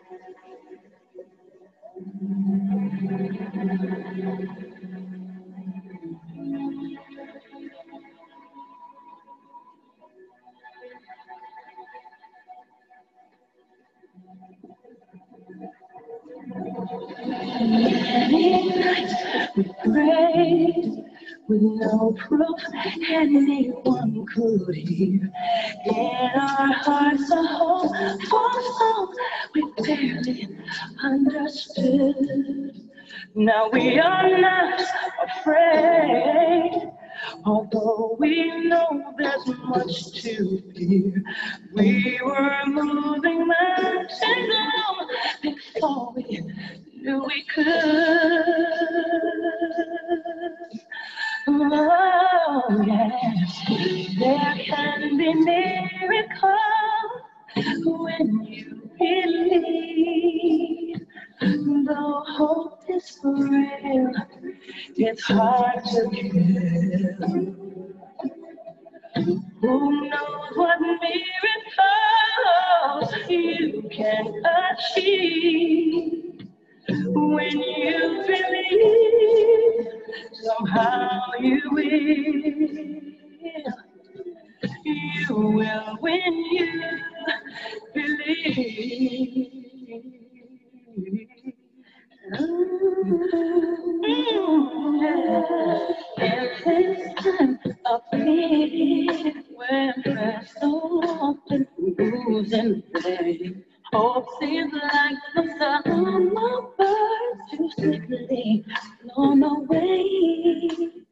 Many nights we prayed with no proof anyone could hear. In our hearts, a hopeful song we barely understood. Now we are not afraid, although we know there's much to fear. We were moving mountains long before we knew we could. Oh, yes, there can be miracles when you believe. Though hope is frail, it's hard to kill. Who knows what miracles you can achieve? When you believe, somehow you will. You will when you believe. In this time of need, when there's no hope losing faith, hope seems like the summer birds too swiftly blown away.